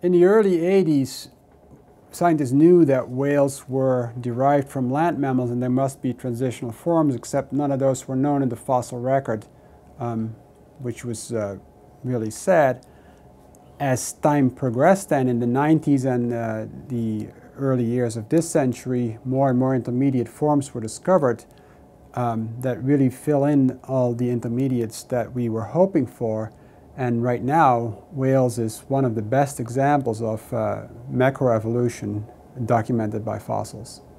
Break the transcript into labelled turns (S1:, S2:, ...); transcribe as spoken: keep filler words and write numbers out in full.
S1: in the early eighties, scientists knew that whales were derived from land mammals and there must be transitional forms, except none of those were known in the fossil record, um, which was uh, really sad. As time progressed then in the nineties and uh, the early years of this century, more and more intermediate forms were discovered um, that really fill in all the intermediates that we were hoping for. And right now, whales is one of the best examples of uh, macroevolution documented by fossils.